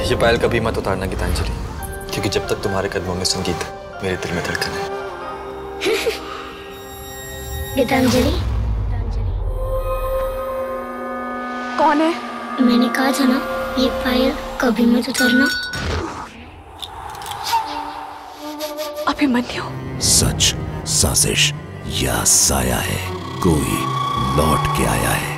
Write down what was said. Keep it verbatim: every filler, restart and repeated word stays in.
ये पायल कभी मत उतारना गीतांजलि, क्योंकि जब तक तुम्हारे कदमों में संगीत है मेरे दिल में धड़कन है। गीतांजलि कौन है? मैंने कहा था ना ये पायल कभी मत उतारना। अभिमन्यु, सच, साजिश या साया है, कोई लौट के आया है।